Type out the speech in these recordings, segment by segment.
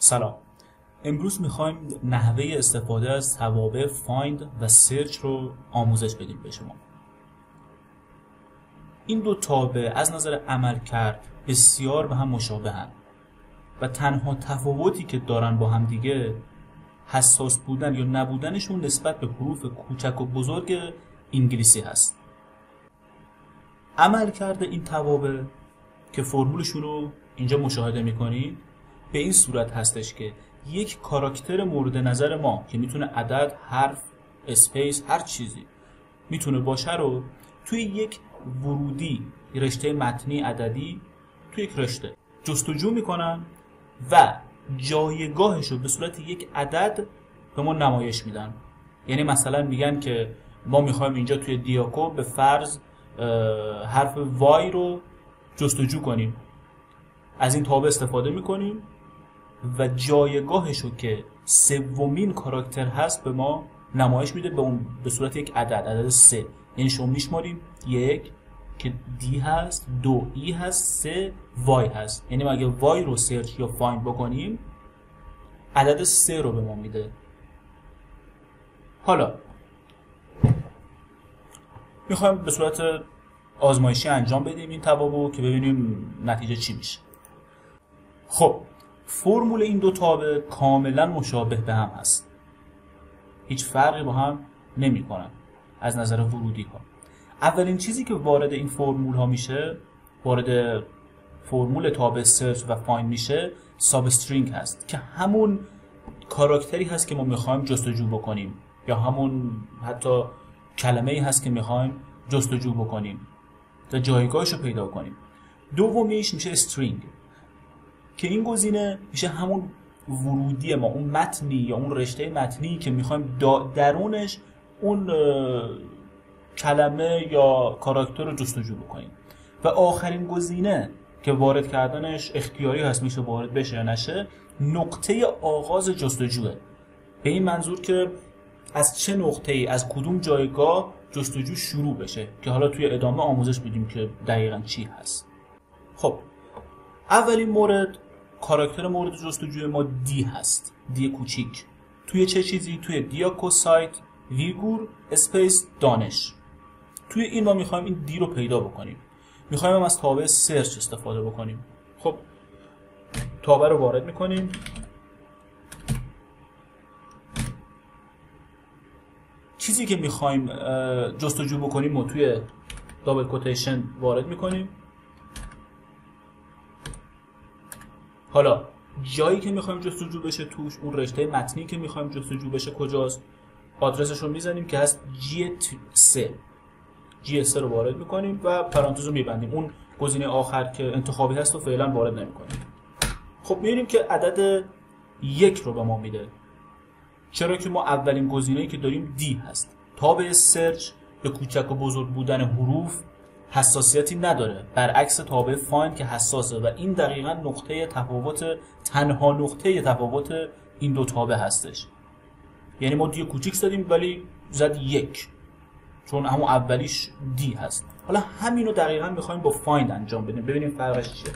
سلام. امروز میخوایم نحوه استفاده از توابع فایند و سرچ رو آموزش بدیم به شما. این دو تابع از نظر عملکرد بسیار به هم مشابهند و تنها تفاوتی که دارن با هم دیگه حساس بودن یا نبودنشون نسبت به حروف کوچک و بزرگ انگلیسی هست. عملکرد این توابع که فرمولشون رو اینجا مشاهده میکنید به این صورت هستش که یک کاراکتر مورد نظر ما که میتونه عدد، حرف، اسپیس، هر چیزی میتونه باشه رو توی یک ورودی رشته متنی عددی توی یک رشته جستجو میکنن و جایگاهش رو به صورت یک عدد به ما نمایش میدن. یعنی مثلا میگن که ما میخوایم اینجا توی دیاکو به فرض حرف وای رو جستجو کنیم، از این تابع استفاده میکنیم و جایگاهش رو که سومین کاراکتر هست به ما نمایش میده به صورت یک عدد 3. یعنی شما میشماریم 1 که دی هست، 2 ای هست، 3 وای هست. یعنی اگه وای رو سرچ یا فایند بکنیم عدد 3 رو به ما میده. حالا میخوایم به صورت آزمایشی انجام بدیم این توابع که ببینیم نتیجه چی میشه. خب فرمول این دو تابع کاملا مشابه به هم هست، هیچ فرقی با هم نمی کنن از نظر ورودی ها. اولین چیزی که وارد این فرمول ها میشه، وارد فرمول تابع سرچ و فایند میشه، ساب استرینگ هست که همون کاراکتری هست که ما میخوایم جستجو بکنیم یا همون حتی کلمه‌ای هست که میخوایم جستجو بکنیم و جایگاهش رو پیدا کنیم. دومیش میشه استرینگ که این گزینه میشه همون ورودی ما، اون متنی یا اون رشته متنی که میخوایم درونش اون کلمه یا کاراکتر رو جستجو بکنیم. و آخرین گزینه که وارد کردنش اختیاری هست، میشه وارد بشه یا نشه، نقطه آغاز جستجوه. به این منظور که از چه نقطه‌ای، از کدوم جایگاه جستجو شروع بشه که حالا توی ادامه آموزش بدیم که دقیقاً چی هست. خب اولین مورد، کاراکتر مورد جستجوی ما دی هست، دی کوچیک. توی چه چیزی؟ توی دیاکو سایت ویرگول اسپیس دانش. توی این ما میخوایم این دی رو پیدا بکنیم، میخوایم هم از تابع سرچ استفاده بکنیم. خب تابع رو وارد میکنیم، چیزی که میخوایم جستجو بکنیم رو توی دابل کوتیشن وارد میکنیم. حالا جایی که میخوایم جستجو بشه توش، اون رشته متنی که میخوایم جستجو بشه کجاست، آدرسش رو میزنیم که هست G3 رو وارد میکنیم و پرانتز رو میبندیم. اون گزینه آخر که انتخابی هست رو فعلا وارد نمیکنیم. خب میبینیم که عدد 1 رو به ما میده، چرا که ما اولین گزینه‌ای که داریم دی هست. تابع سرچ به کوچک و بزرگ بودن حروف حساسیتی نداره، برعکس تابع فایند که حساسه و این دقیقاً تنها نقطه تفاوت این دو تابع هستش. یعنی ما دی کوچیک زدیم ولی زد 1، چون همون اولیش دی هست. حالا همینو دقیقاً میخوایم با فایند انجام بدیم، ببینیم فرقش چیه.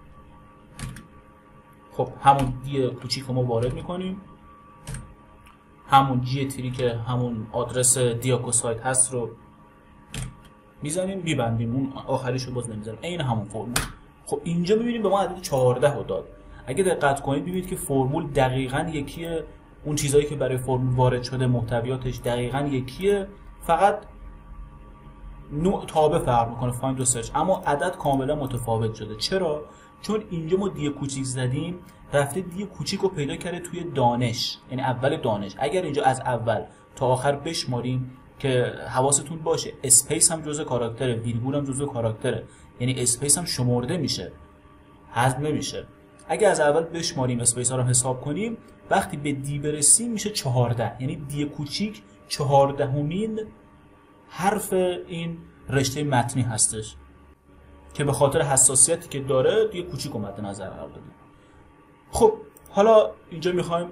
خب همون دی کوچیک رو ما وارد میکنیم، همون جی تری که همون آدرس دیاکو سایت هست رو میزنیم، میبندیم، اون آخریش رو باز نمیزنیم، این همون فرمول. خب اینجا میبینیم به ما عدد 14 رو داد. اگه دقت کنید ببینید که فرمول دقیقاً یکیه، اون چیزایی که برای فرمول وارد شده محتویاتش دقیقاً یکیه، فقط نوع تابع فرق میکنه، فایند و سرچ، اما عدد کاملا متفاوت شده. چرا؟ چون اینجا ما دی کوچیک زدیم، رفته دی کوچیک رو پیدا کرده توی دانش، یعنی اول دانش. اگر اینجا از اول تا آخر بشماریم که حواستون باشه اسپیس هم جزء کاراکتره، ویرگول هم جزء کاراکتره، یعنی اسپیس هم شمرده میشه، حذف نمیشه. اگه از اول بشماریم اسپیس ها رو حساب کنیم، وقتی به دی برسیم میشه 14، یعنی دی کوچیک 14مین حرف این رشته متنی هستش که به خاطر حساسیتی که داره دی کوچیک مد نظر قرار دادیم. خب حالا اینجا میخوایم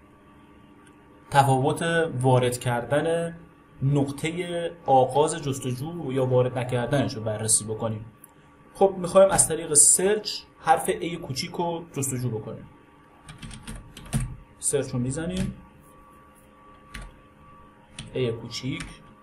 تفاوت وارد کردن نقطه آغاز جستجو یا وارد نکردنش رو بررسی بکنیم. خب میخوایم از طریق سرچ حرف A کوچیک رو جستجو بکنیم. سرچ رو میزنیم ای کوچیک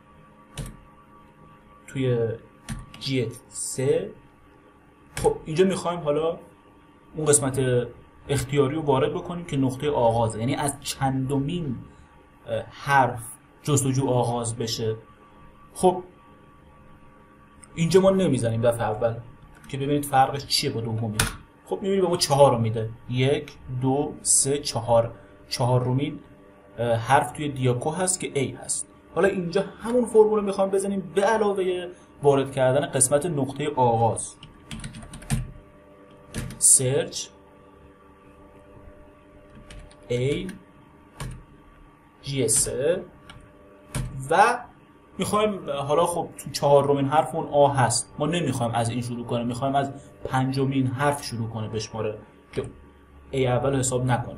توی جی 3. خب اینجا میخوایم حالا اون قسمت اختیاری رو وارد بکنیم که نقطه آغازه، یعنی از چندمین حرف جستجو آغاز بشه. خب اینجا ما نمیزنیم دفعه اول که ببینید فرقش چیه با دومی. خب میبینید به ما 4 رو میده، 1 2 3 4. چهارمین حرف توی دیاکو هست که A هست. حالا اینجا همون فرمول رو میخوایم بزنیم به علاوه وارد کردن قسمت نقطه آغاز. سرچ A GS و میخوایم حالا خب تو 4مین حرف اون آ هست، ما نمیخوایم از این شروع کنیم، میخوایم از 5مین حرف شروع کنه بشماره که A اول حساب نکنه.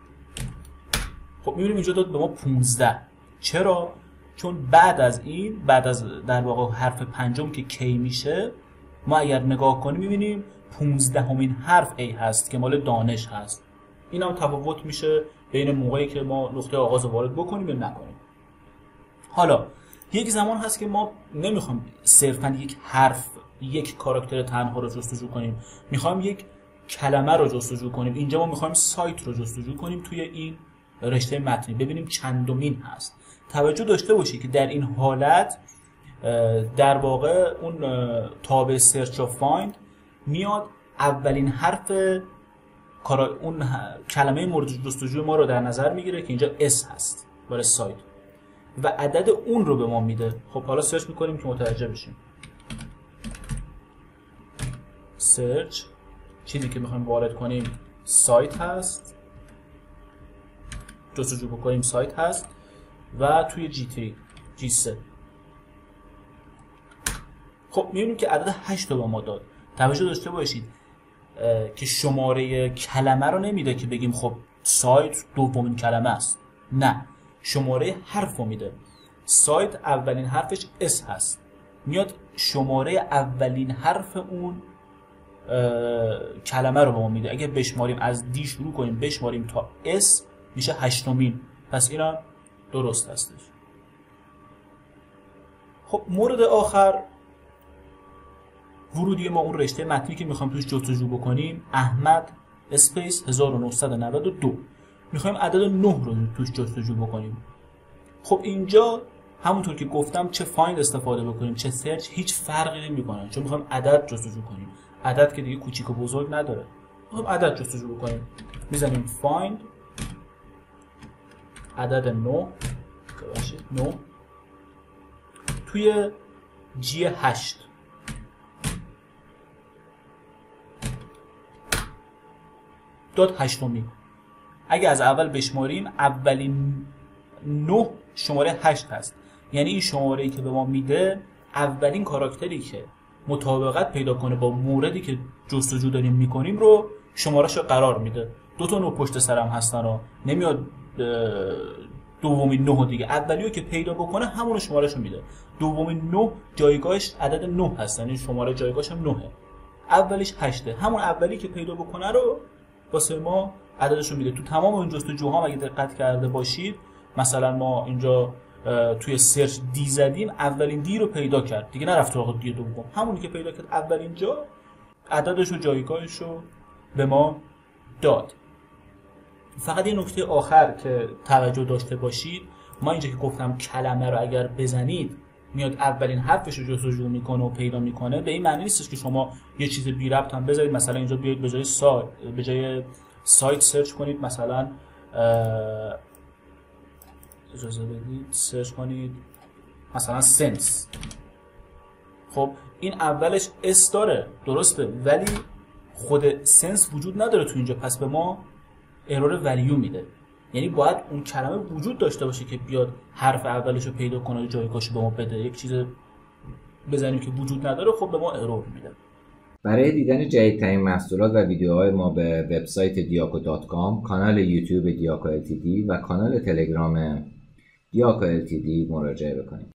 خب میبینیم اینجا داد به ما 15. چرا؟ چون بعد از در واقع حرف 5م که کی میشه، ما اگر نگاه کنیم میبینیم 15مین حرف A هست که مال دانش هست. این هم تفاوت میشه بین موقعی که ما نقطه آغاز وارد بکنیم یا نکنیم. حالا یک زمان هست که ما نمیخوایم صرفا یک حرف، یک کاراکتر تنها رو جستجو کنیم، میخوایم یک کلمه رو جستجو کنیم. اینجا ما میخوایم سایت رو جستجو کنیم توی این رشته متنی، ببینیم چندمین هست. توجه داشته باشید که در این حالت در واقع اون تابع سرچ و فایند میاد اولین حرف اون کلمه مورد جستجوی ما رو در نظر میگیره که اینجا اس هست برای سایت و عدد اون رو به ما میده. خب حالا سرچ میکنیم که متوجه بشیم. سرچ چیزی که میخوایم وارد کنیم سایت هست، جستجو بکنیم سایت هست و توی G3 خب میبینیم که عدد 8 رو به ما داد. توجه داشته باشید که شماره کلمه رو نمیده که بگیم خب سایت دومین کلمه است، نه، شماره حرف رو میده. سایت اولین حرفش اس هست، میاد شماره اولین حرف اون کلمه رو به ما میده. اگه بشماریم از دی شروع کنیم بشماریم تا اس میشه 8مین، پس این هم درست هستش. خب مورد آخر ورودی ما اون رشته متنی که میخوایم توش جستجو بکنیم، احمد اسپیس 1992 میخوایم عدد 9 رو توش جستجو بکنیم. خب اینجا همونطور که گفتم چه فایند استفاده بکنیم چه سرچ هیچ فرقی نمیکنه، چون میخوایم عدد جستجو کنیم. عدد که دیگه کوچیک و بزرگ نداره، میخوایم عدد جستجو بکنیم. میزنیم فایند عدد 9 توی G8 داد 8مین. اگه از اول بشماریم اولین 9 شماره 8 هست، یعنی این شماره‌ای که به ما میده اولین کاراکتری که مطابقت پیدا کنه با موردی که جستجو داریم میکنیم رو شماره‌اش رو قرار میده. 2 تا 9 پشت سرم هستن و نمیاد دومین 9 دیگه، اولیو که پیدا بکنه همون شماره‌اش رو میده. دومین 9 جایگاهش عدد 9 هست، یعنی شماره جایگاهش هم 9. اولیش 8، همون اولی که پیدا بکنه رو واسه ما عددش رو میده. تو تمام این جستجوها اگه دقت کرده باشید، مثلا ما اینجا توی سرچ دی زدیم، اولین دی رو پیدا کرد دیگه، نرفت سراغ دی دوم، همونی که پیدا کرد اولین جا عددش و جایگاهش رو به ما داد. فقط یه نکته آخر که توجه داشته باشید، ما اینجا که گفتم کلمه رو اگر بزنید میاد اولین حرفش رو جستجو میکنه و پیدا میکنه، به این معنی نیستش که شما یه چیز بی ربط هم بذارید. مثلا اینجا بیاید به جای سایت سرچ کنید، مثلا اجازه بدید سرچ کنید مثلا سنس. خب این اولش اس داره درسته، ولی خود سنس وجود نداره تو اینجا، پس به ما ارور ولیو میده. یعنی باید اون کلمه وجود داشته باشه که بیاد حرف اولش رو پیدا کنه و جایگاهش به ما بده. یک چیز بزنیم که وجود نداره، خب به ما ارور میده. برای دیدن جدیدترین محصولات و ویدیوهای ما به وبسایت diaco.com، کانال یوتیوب diaco ltd و کانال تلگرام diaco ltd مراجعه بکنید.